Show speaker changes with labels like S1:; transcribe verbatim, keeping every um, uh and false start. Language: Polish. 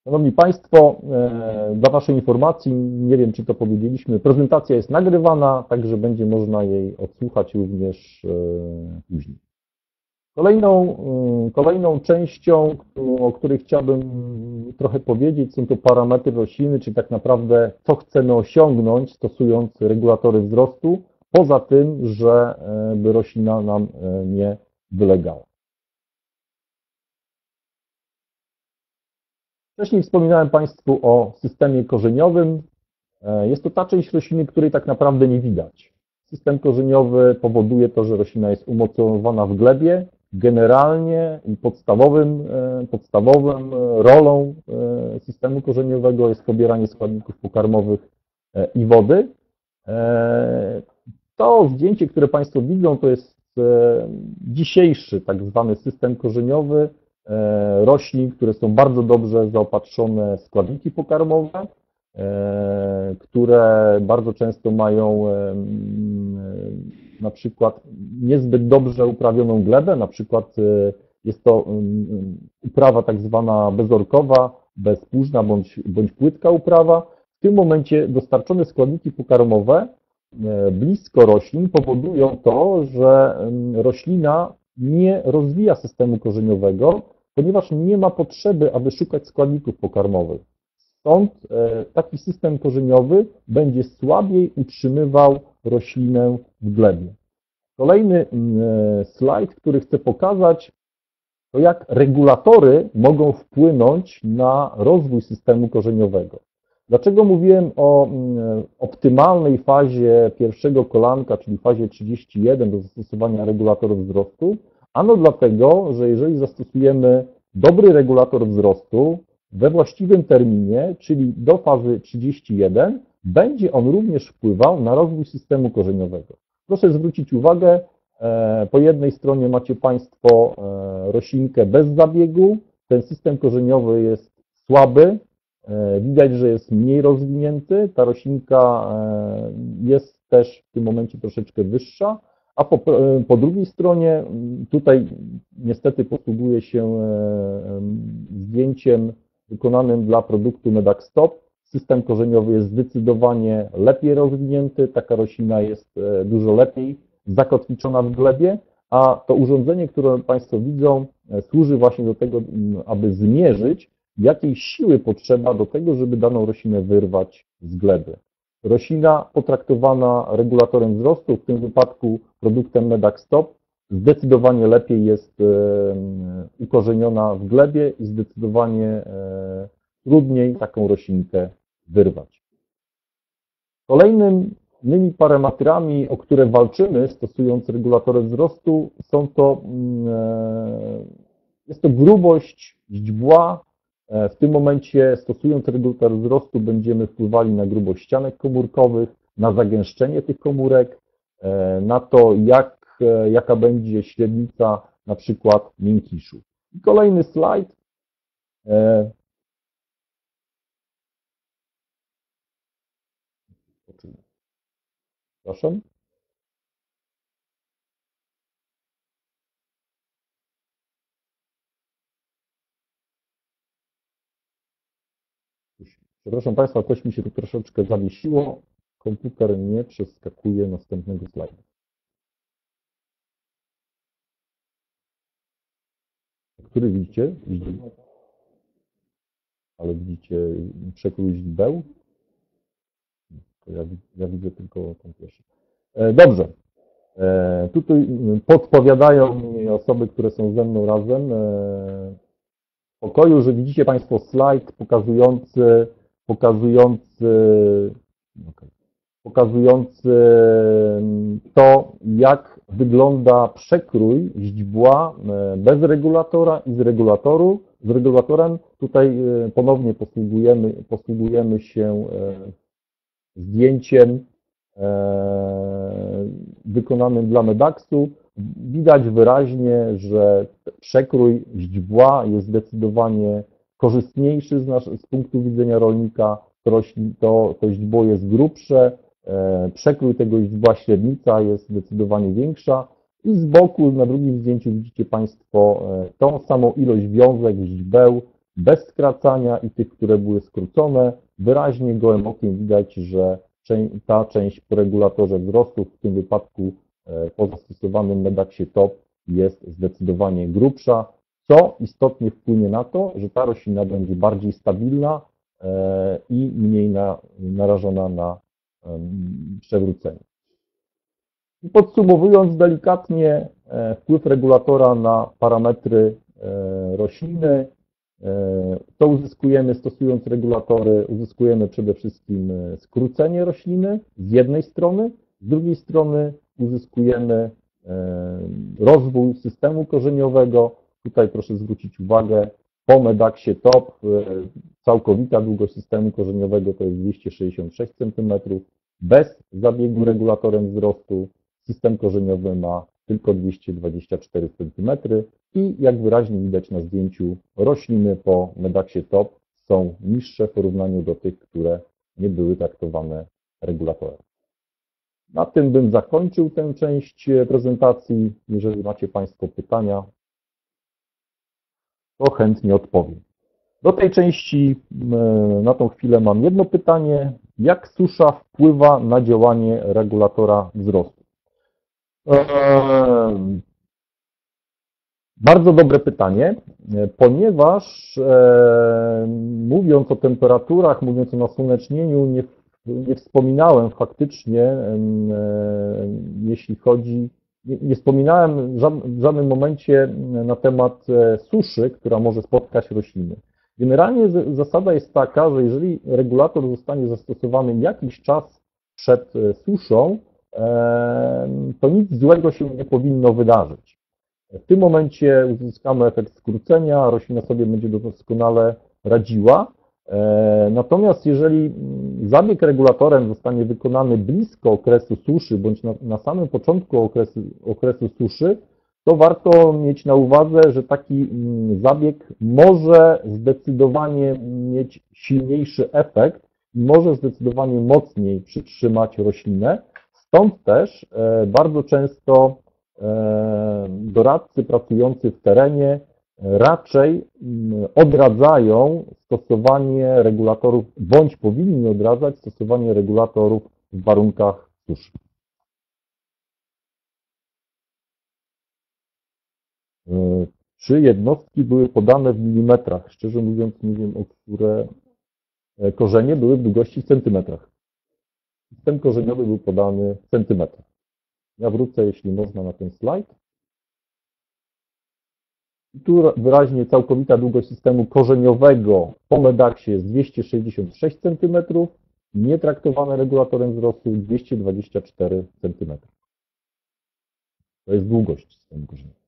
S1: Szanowni Państwo, dla Waszej informacji, nie wiem czy to powiedzieliśmy, prezentacja jest nagrywana, także będzie można jej odsłuchać również później. Kolejną, kolejną częścią, o której chciałbym trochę powiedzieć, są to parametry rośliny, czyli tak naprawdę co chcemy osiągnąć stosując regulatory wzrostu, poza tym, żeby roślina nam nie wylegała. Wcześniej wspominałem Państwu o systemie korzeniowym. Jest to ta część rośliny, której tak naprawdę nie widać. System korzeniowy powoduje to, że roślina jest umocowana w glebie. Generalnie podstawowym, podstawową rolą systemu korzeniowego jest pobieranie składników pokarmowych i wody. To zdjęcie, które Państwo widzą, to jest dzisiejszy tak zwany system korzeniowy roślin, które są bardzo dobrze zaopatrzone w składniki pokarmowe, które bardzo często mają na przykład niezbyt dobrze uprawioną glebę, na przykład jest to uprawa tak zwana bezorkowa, bezpłużna bądź, bądź płytka uprawa. W tym momencie dostarczone składniki pokarmowe blisko roślin powodują to, że roślina nie rozwija systemu korzeniowego, ponieważ nie ma potrzeby, aby szukać składników pokarmowych. Stąd taki system korzeniowy będzie słabiej utrzymywał roślinę w glebie. Kolejny slajd, który chcę pokazać, to jak regulatory mogą wpłynąć na rozwój systemu korzeniowego. Dlaczego mówiłem o optymalnej fazie pierwszego kolanka, czyli fazie trzydzieści jeden do zastosowania regulatorów wzrostu? Ano dlatego, że jeżeli zastosujemy dobry regulator wzrostu we właściwym terminie, czyli do fazy trzydzieści jeden, będzie on również wpływał na rozwój systemu korzeniowego. Proszę zwrócić uwagę, po jednej stronie macie Państwo roślinkę bez zabiegu, ten system korzeniowy jest słaby, widać, że jest mniej rozwinięty, ta roślinka jest też w tym momencie troszeczkę wyższa, a po, po drugiej stronie tutaj niestety posługuje się zdjęciem wykonanym dla produktu Medaxtop. System korzeniowy jest zdecydowanie lepiej rozwinięty, taka roślina jest dużo lepiej zakotwiczona w glebie, a to urządzenie, które Państwo widzą, służy właśnie do tego, aby zmierzyć, jakiej siły potrzeba do tego, żeby daną roślinę wyrwać z gleby. Roślina potraktowana regulatorem wzrostu, w tym wypadku produktem Medaxtop, zdecydowanie lepiej jest ukorzeniona w glebie i zdecydowanie trudniej taką roślinkę wyrwać. Kolejnymi parametrami, o które walczymy, stosując regulatory wzrostu, są to, jest to grubość źdźbła. W tym momencie, stosując regulator wzrostu, będziemy wpływali na grubość ścianek komórkowych, na zagęszczenie tych komórek, na to, jak, jaka będzie średnica na przykład miękiszu. I kolejny slajd. Proszę. Przepraszam Państwa, coś mi się tu troszeczkę zawiesiło. Komputer nie przeskakuje następnego slajdu. Który widzicie? Ale widzicie przekrój źródeł? Ja, ja widzę tylko ten pierwszy. Dobrze. Tutaj podpowiadają mi osoby, które są ze mną razem w pokoju, że widzicie Państwo slajd pokazujący, pokazujący, okay, pokazujący to, jak wygląda przekrój źdźbła bez regulatora i z regulatoru. Z regulatorem tutaj ponownie posługujemy, posługujemy się zdjęciem wykonanym dla Medaxu. Widać wyraźnie, że przekrój źdźbła jest zdecydowanie korzystniejszy z, nasz, z punktu widzenia rolnika. To, to, to źdźbło jest grubsze, przekrój tego źdźbła, średnica jest zdecydowanie większa i z boku na drugim zdjęciu widzicie Państwo tą samą ilość wiązek, źdźbeł bez skracania i tych, które były skrócone. Wyraźnie gołym okiem widać, że ta część po regulatorze wzrostu, w tym wypadku po zastosowanym Medaxie Top, jest zdecydowanie grubsza, co istotnie wpłynie na to, że ta roślina będzie bardziej stabilna i mniej na, narażona na przewrócenie. Podsumowując delikatnie, wpływ regulatora na parametry rośliny, to uzyskujemy, stosując regulatory, uzyskujemy przede wszystkim skrócenie rośliny z jednej strony, z drugiej strony uzyskujemy rozwój systemu korzeniowego. Tutaj proszę zwrócić uwagę, po Medaxie Top całkowita długość systemu korzeniowego to jest dwieście sześćdziesiąt sześć centymetrów. Bez zabiegu regulatorem wzrostu system korzeniowy ma tylko dwieście dwadzieścia cztery centymetry i jak wyraźnie widać na zdjęciu, rośliny po Medaxie Top są niższe w porównaniu do tych, które nie były traktowane regulatorem. Na tym bym zakończył tę część prezentacji. Jeżeli macie Państwo pytania, to chętnie odpowiem. Do tej części na tą chwilę mam jedno pytanie. Jak susza wpływa na działanie regulatora wzrostu? Eee, bardzo dobre pytanie, ponieważ e, mówiąc o temperaturach, mówiąc o nasłonecznieniu, nie, nie wspominałem faktycznie, e, jeśli chodzi, nie, nie wspominałem w żadnym momencie na temat suszy, która może spotkać rośliny. Generalnie zasada jest taka, że jeżeli regulator zostanie zastosowany jakiś czas przed suszą, to nic złego się nie powinno wydarzyć. W tym momencie uzyskamy efekt skrócenia, roślina sobie będzie doskonale radziła. Natomiast jeżeli zabieg regulatorem zostanie wykonany blisko okresu suszy, bądź na, na samym początku okresu, okresu suszy, to warto mieć na uwadze, że taki zabieg może zdecydowanie mieć silniejszy efekt i może zdecydowanie mocniej przytrzymać roślinę. Stąd też bardzo często doradcy pracujący w terenie raczej odradzają stosowanie regulatorów, bądź powinni odradzać stosowanie regulatorów w warunkach suszy. Czy jednostki były podane w milimetrach? Szczerze mówiąc, nie wiem, o które korzenie były w długości w centymetrach. System korzeniowy był podany w centymetrach. Ja wrócę, jeśli można, na ten slajd. I tu wyraźnie całkowita długość systemu korzeniowego po Medaxie jest dwieście sześćdziesiąt sześć centymetrów, nietraktowane regulatorem wzrostu dwieście dwadzieścia cztery centymetry. To jest długość systemu korzeniowego.